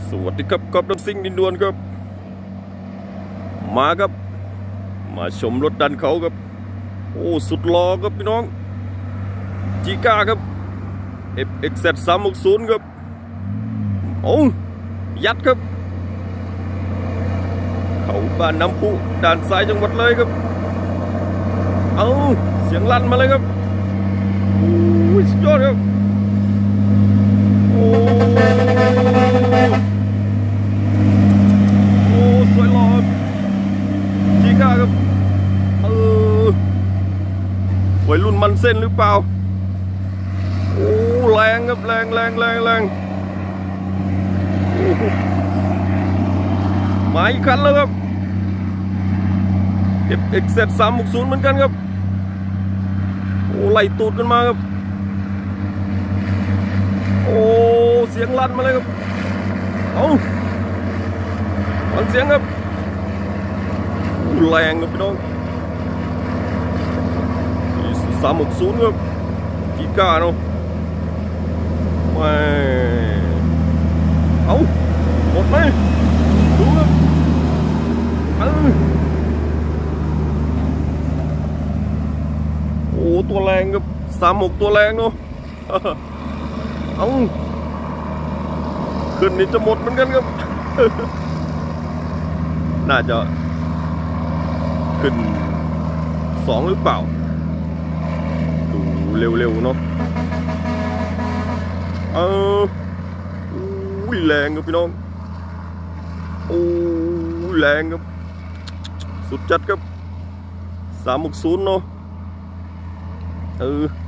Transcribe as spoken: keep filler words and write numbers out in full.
สวัสดีครับก๊อฟน้ำซิ่งดินดวนครับมาครับมาชมรถดันเขาครับโอ้สุดหล่อครับพี่น้องจีก้าครับ เอฟ เอ็กซ์ แซด สามหกศูนย์ครับโอ้ยัดครับเขาบ้านน้ำพุด่านซ้ายจังหวัดเลยครับเอาเสียงลั่นมาเลยครับโอ้สุดยอดครับโอ้โอ้สวยหล่อจีก้าครับเออวัยรุ่นมันเส้นหรือเปล่าโอ้แรงครับแรงแรงแรงแรงมาอีกคันแล้วครับ เอฟ เอ็กซ์ แซด สามหกศูนย์เหมือนกันครับโอ้ไล่ตูดกันมาครับโอ้เสียงลั่นมาเลยครับเอาฟังเสียงครับแรงครับพี่น้องสามหกศูนย์ครับจีก้าเนาะไม่เอาหมดไหมดูครับเออโอ้ตัวแรงครับสามหกตัวแรงเนาะเอาขึ้นนี่จะหมดเหมือนกันครับ น่าจะขึ้นสองหรือเปล่าดูเร็วๆเนาะเอออุ้ยแรงครับพี่น้องโอ้แรงครับสุดจัดครับสามหกศูนย์เนาะเออ